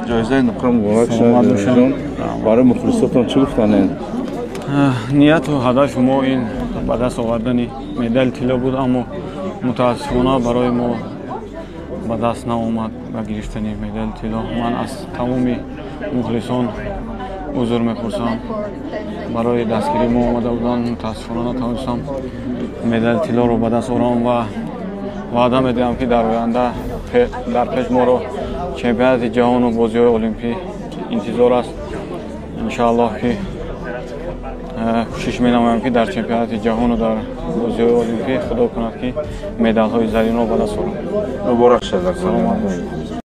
جایزه نقره مبارک سلامت شد باشین. جان. برای مخلصاتون چی گفتن؟ نیت و هدف ما این به دست آوردن مدال طلا بود، اما متاسفانه برای ما به دست نآمد و گرفتن مدال طلا. من از تمام مخلصان عذر میپرسم. برای دستگیری ما آمده بودن، متاسفانه نتوانستم مدال طلا رو به دست آورم و وعده میدهم که در آینده در پیش ما رو چمپیونات جهان و بازی‌های المپیک انتظار است. انشاءالله که کوشش می‌نمایم که در چمپیونات جهان و در بازی‌های المپیک خدا کند که مدال‌های زرین رو به دست آورم. مبارک شد. سلامت باشید.